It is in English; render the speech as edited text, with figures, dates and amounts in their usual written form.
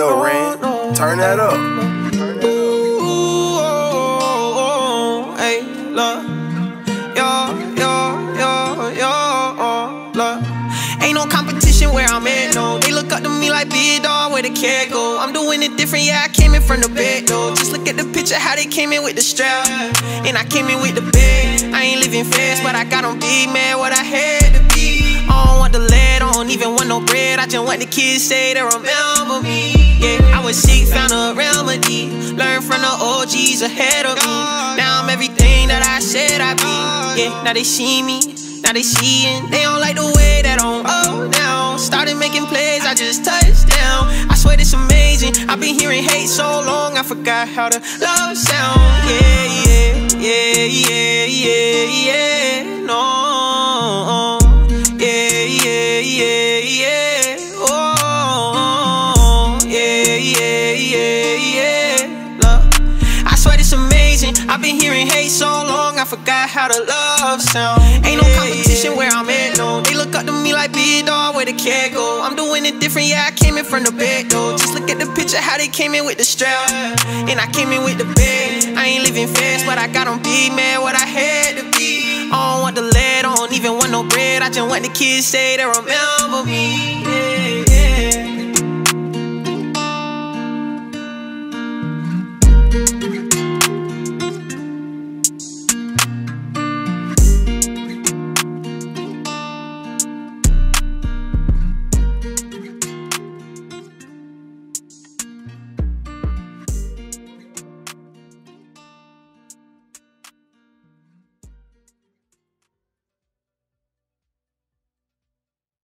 yo, Ren, turn that up. Hey, look, look. Ain't no competition where I'm at, no. They look up to me like big dog, where the cat go. I'm doing it different, yeah, I came in from the back, though. Just look at the picture, how they came in with the strap. And I came in with the bag. I ain't living fast, but I got on big, man, what I had to be. I don't want the lead, I don't even want no bread. I just want the kids say they remember me. Yeah, I was sick, found a remedy. Learned from the OGs ahead of me. Now I'm everything that I said I'd be. Yeah, now they see me, now they seeing. They don't like the way that I'm now. Started making plays, I just touched down. I swear it's amazing. I've been hearing hate so long, I forgot how to love sound. Yeah, no. I swear it's amazing. I've been hearing hate so long, I forgot how to love sound. Ain't no competition where I'm at, no. They look up to me like big dog, where the cat go. I'm doing it different, yeah, I came in from the back, though. Just look at the picture, how they came in with the strap. And I came in with the bag. I ain't living fast, but I got on big, man, what I had to be. I don't want the lead, I don't even want no bread. I just want the kids say they remember me.